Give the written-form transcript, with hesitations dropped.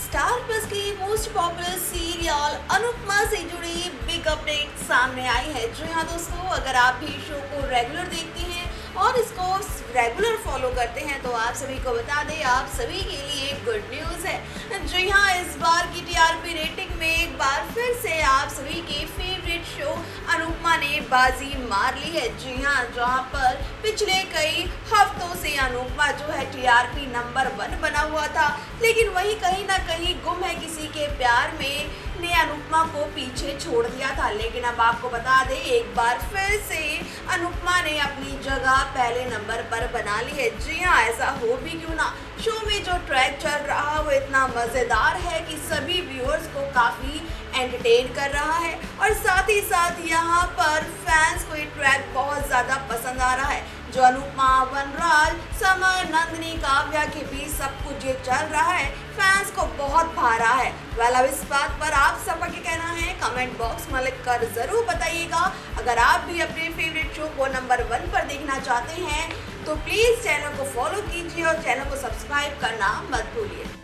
Star plus की most popular serial Anupamaa से जुड़ी बिग अपडेट सामने आई है। जी हाँ दोस्तों, अगर आप भी शो को रेगुलर देखते हैं और इसको रेगुलर फॉलो करते हैं तो आप सभी को बता दें, आप सभी के लिए गुड न्यूज़ है। जी हाँ, इस बार की टीआरपी रेटिंग में एक बार फिर से आप सभी के फेवरेट शो अनुपमा ने बाजी मार ली है। जी हाँ, जहाँ पर पिछले कई हफ्तों से अनुपमा जो है टीआरपी नंबर 1 बना हुआ था, लेकिन वही कहीं ना कहीं गुम है किसी के प्यार में ने अनुपमा को पीछे छोड़ दिया था। लेकिन अब आपको बता दें, एक बार फिर से अनुपमा ने अपनी जगह पहले नंबर पर बना ली है। जी हाँ, ऐसा हो भी क्यों ना, शो में जो ट्रैक चल रहा वो इतना मज़ेदार है कि सभी व्यूअर्स को काफ़ी एंटरटेन कर रहा है और साथ ही साथ यहाँ पर फैंस को ये ट्रैक बहुत ज़्यादा पसंद आ रहा है। जो अनुपमा, वनराज, समर, नंदिनी, काव्या के बीच सब कुछ ये चल रहा है, फैंस को बहुत भा रहा है। अब इस बात पर आप सबका क्या कहना है, कमेंट बॉक्स में लिख कर ज़रूर बताइएगा। अगर आप भी अपने फेवरेट शो को नंबर 1 पर देखना चाहते हैं तो प्लीज़ चैनल को फॉलो कीजिए और चैनल को सब्सक्राइब करना मत भूलिए।